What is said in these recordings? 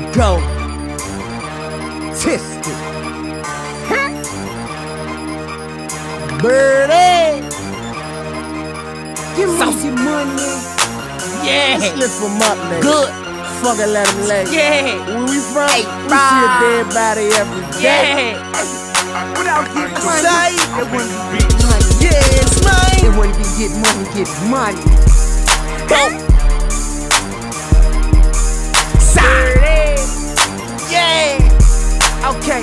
go. Tested. Birdie. Give me your money. Yeah. Let's lift him up, nigga. Good. Fucking let him lay. Yeah. Where we from? Hey, we see a dead body every day. Yeah. Without getting money, it wouldn't be money. Yeah, it's mine. It wouldn't be get money. Saturday. Yeah. Okay.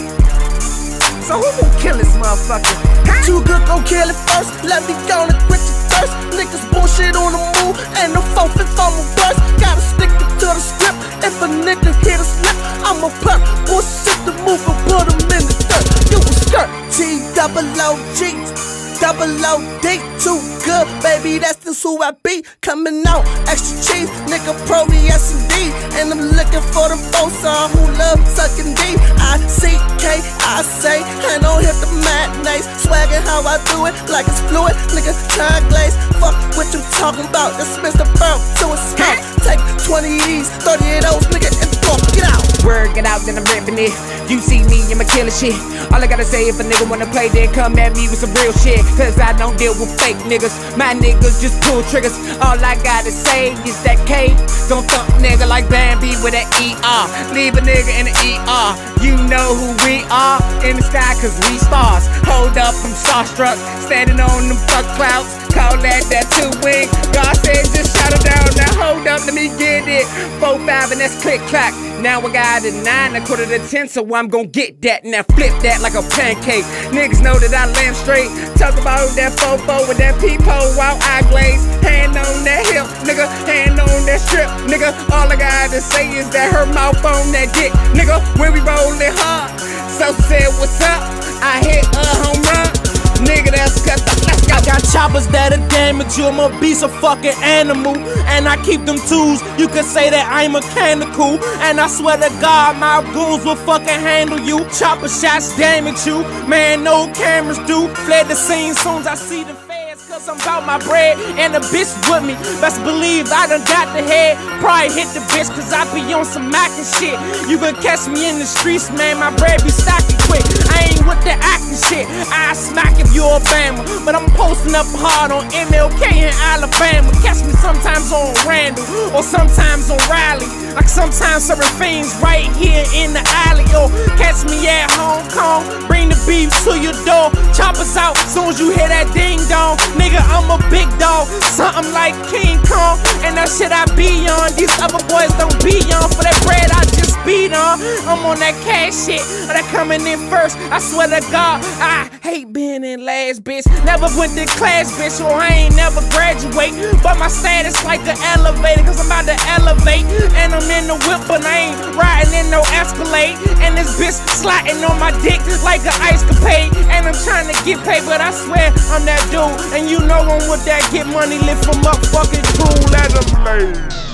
So who gon' kill this motherfucker? Too good gon' kill it first. Let me go and quit your thirst. Niggas bullshit on the move. And the 4/5 I'ma burst. Gotta stick it to the script. If a nigga hit a slip, I'ma perk. Bullshit the move and put him in the dirt. You a skirt. T-double-O-G. Double-O-D, too good, baby, that's just who I be. Coming out, extra cheese, nigga, pro S&D. And I'm looking for the folks who love sucking D. I-C-K, I say, and don't hit the matinees. Swaggin' how I do it, like it's fluid, nigga, time glaze. Fuck what you talking about, dismiss the burp to a scout. Take 20 of these, 30 of those, nigga, and fuck, get out. Word, get out, then I'm ripping it. You see me, I'ma kill shit. All I gotta say, if a nigga wanna play, then come at me with some real shit. Cause I don't deal with fake niggas. My niggas just pull triggers. All I gotta say is that K. Don't thump nigga like Bambi with that ER. Leave a nigga in the ER. You know who we are. In the sky cause we stars. Hold up, I'm starstruck. Standing on them fuck clouds. Call that 2-wing. God said just shout it down. Now hold up, let me get it. 4-5 and that's click clack. Now I got a 9, a quarter to 10, so I'm gon' get that. Now flip that like a pancake. Niggas know that I lamb straight. Talk about that fofo with that peephole while I glaze. Hand on that hip, nigga. Hand on that strip, nigga. All I gotta say is that her mouth on that dick, nigga. When we rollin' hard, so said what's up. I hit a home run, nigga. That's cut the. I got choppers that'll damage you, I'm a beast, a fucking animal. And I keep them tools, you could say that I'm mechanical. And I swear to God, my goons will fucking handle you. Chopper shots damage you, man, no cameras do. Fled the scene soon as I see the feds, cause I'm about my bread. And the bitch with me, best believe I done got the head. Probably hit the bitch cause I be on some Mac and shit. You can catch me in the streets, man, my bread be stocking quick. I ain't with the acting shit, I smack if you a Bama. But I'm posting up hard on MLK in Alabama. Catch me sometimes on Randall, or sometimes on Raleigh. Like sometimes serving fiends right here in the alley. Or catch me at Hong Kong, bring the beef to your door. Choppers out, soon as you hear that ding dong. Nigga, I'm a big dog, something like King Kong. And that shit I be on, these other boys don't be on. For that bread I just beat on. I'm on that cash shit, that coming in first. I swear to God, I hate being in last, bitch. Never went to class, bitch, or I ain't never graduate. But my status like an elevator, cause I'm about to elevate. And I'm in the whip, but I ain't riding in no Escalade. And this bitch sliding on my dick like an ice capade. And I'm trying to get paid, but I swear I'm that dude. And you know I'm with that get money, lift 'em up, fucking cool, let 'em lay.